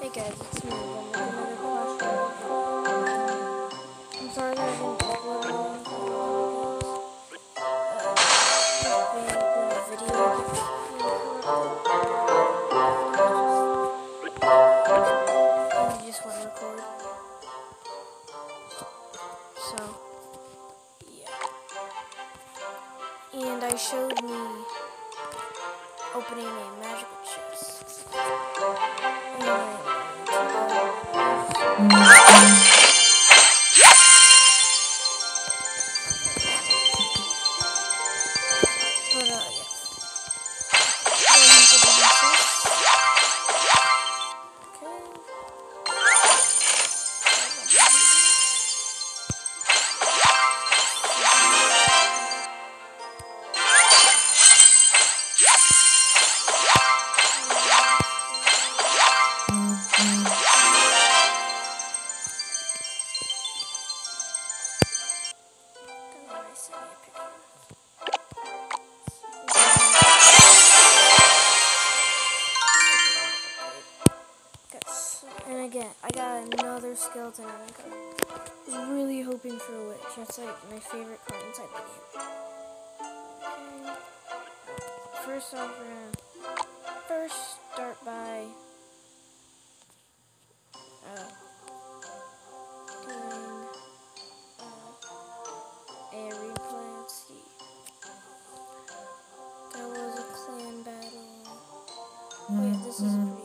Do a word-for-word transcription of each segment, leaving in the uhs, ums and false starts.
guys, it's me again with another Clash Royale. I'm sorry that I didn't upload a long time ago because uh, the video kept being corrupted. And I just want to record. So, yeah. And I showed me opening a magical chest. And I And again, I got another skeleton item card. I was really hoping for a witch. That's like my favorite card inside the game. Okay. First off, we're gonna first start by uh, doing uh, a replay. Let's see. That was a clan battle. Oh yeah, this is a pretty good clan battle.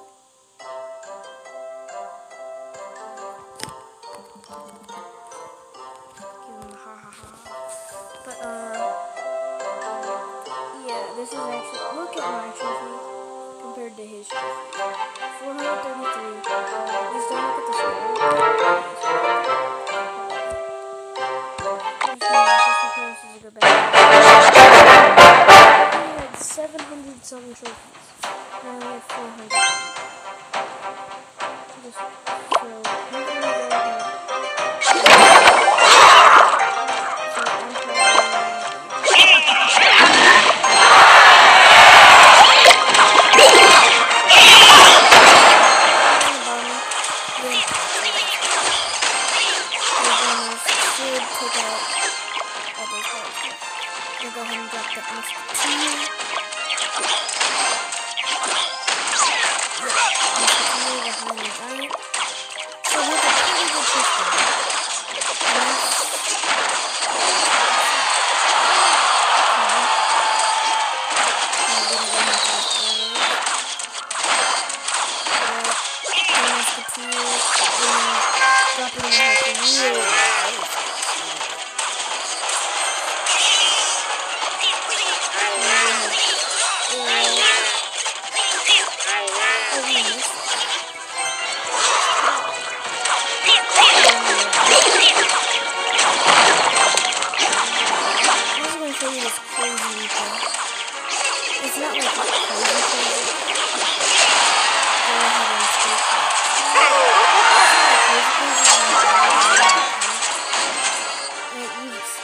But, uh, yeah, this is actually, look at my trophies compared to his trophies. four hundred thirty-three, just don't look at the score. Just go back. He had seven hundred something trophies, and I only had four hundred. Just so, we're gonna go ahead. Go ahead and drop that next to you. Yeah, next to you, behind the giant. So we have a pretty good system. Dropping the heck really nice. It's not like it's crazy crazy. Go ahead and take it. It's not like crazy crazy. Like, you just...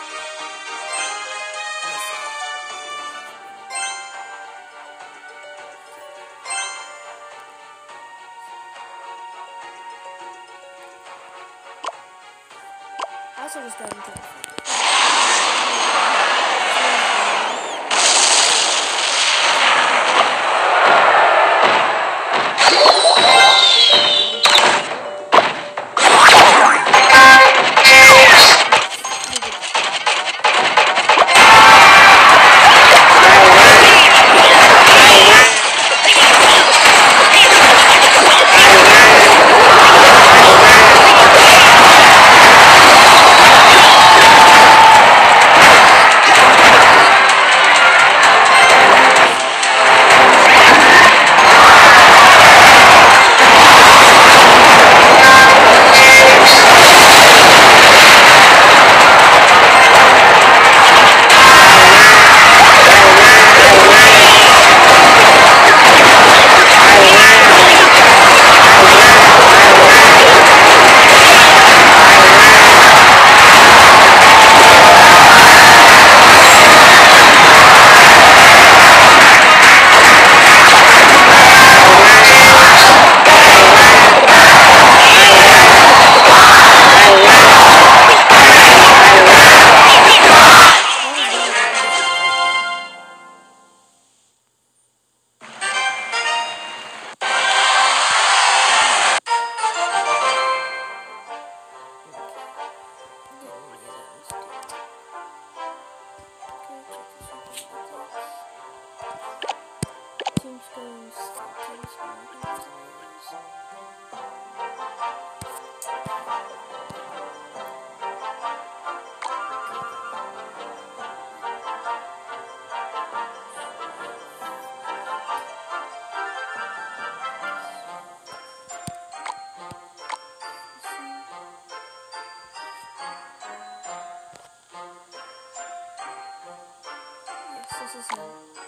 I also just got into it. is him.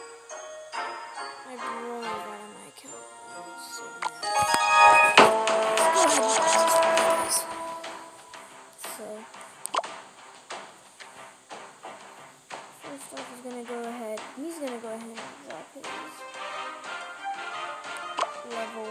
My bro got on my account. I'm so mad. Go ahead and guys. So, first off, he's gonna go ahead. He's gonna go ahead and drop his level.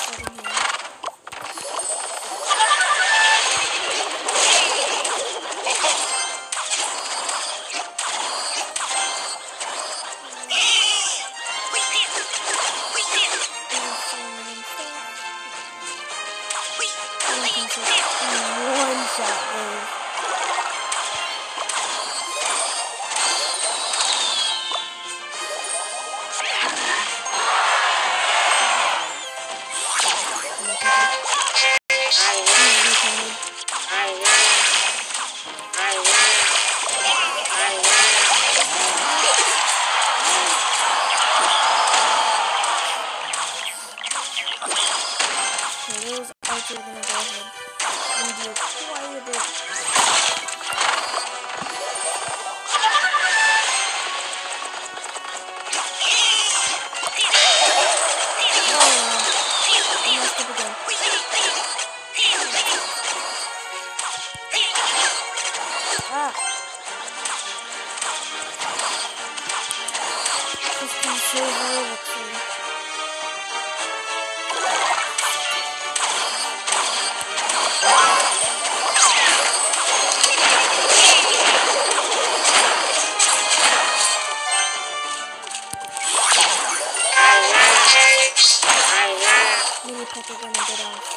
second hand. One shot, babe. Okay, those archers are gonna go ahead and do quite a bit. Ah! This can save her victory. Mini Pepper gonna get off.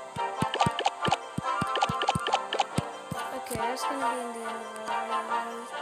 Okay, that's gonna be in the end of the Royale.